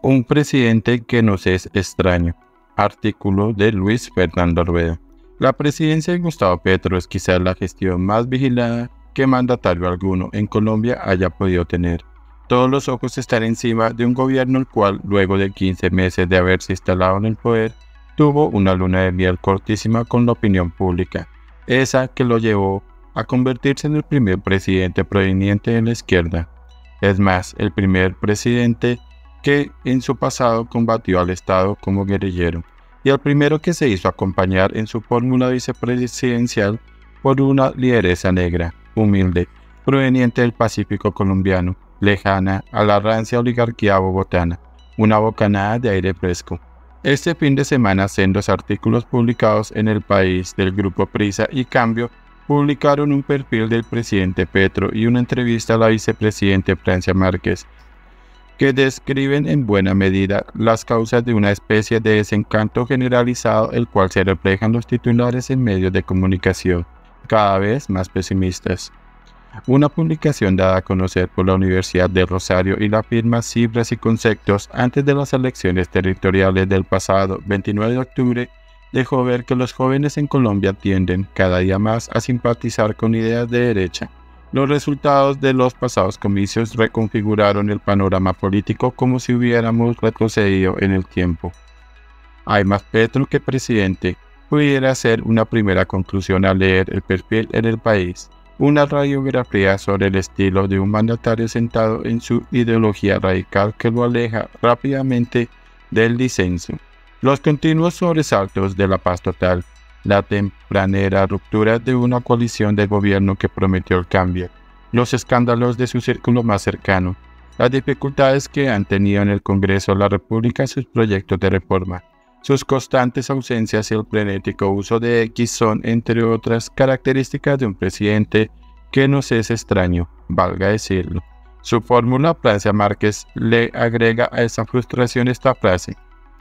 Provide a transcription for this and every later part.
Un presidente que nos es extraño. Artículo de Luis Fernando Rueda. La presidencia de Gustavo Petro es quizás la gestión más vigilada que mandatario alguno en Colombia haya podido tener. Todos los ojos están encima de un gobierno el cual, luego de 15 meses de haberse instalado en el poder, tuvo una luna de miel cortísima con la opinión pública, esa que lo llevó a convertirse en el primer presidente proveniente de la izquierda. Es más, el primer presidente que en su pasado combatió al Estado como guerrillero, y el primero que se hizo acompañar en su fórmula vicepresidencial por una lideresa negra, humilde, proveniente del Pacífico colombiano, lejana a la rancia oligarquía bogotana, una bocanada de aire fresco. Este fin de semana, sendos artículos publicados en El País del Grupo Prisa y Cambio publicaron un perfil del presidente Petro y una entrevista a la vicepresidenta Francia Márquez, que describen en buena medida las causas de una especie de desencanto generalizado, el cual se refleja en los titulares en medios de comunicación, cada vez más pesimistas. Una publicación dada a conocer por la Universidad de Rosario y la firma Cifras y Conceptos antes de las elecciones territoriales del pasado 29 de octubre dejó ver que los jóvenes en Colombia tienden cada día más a simpatizar con ideas de derecha. Los resultados de los pasados comicios reconfiguraron el panorama político como si hubiéramos retrocedido en el tiempo. Hay más Petro que presidente, pudiera ser una primera conclusión al leer el perfil en El País, una radiografía sobre el estilo de un mandatario sentado en su ideología radical que lo aleja rápidamente del disenso. Los continuos sobresaltos de la paz total, la tempranera ruptura de una coalición de gobierno que prometió el cambio, los escándalos de su círculo más cercano, las dificultades que han tenido en el Congreso de la República sus proyectos de reforma, sus constantes ausencias y el frenético uso de X son, entre otras, características de un presidente que nos es extraño, valga decirlo. Su fórmula, Francia Márquez, le agrega a esa frustración esta frase: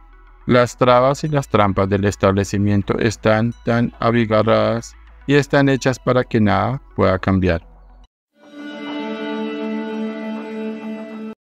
las trabas y las trampas del establecimiento están tan abigarradas y están hechas para que nada pueda cambiar.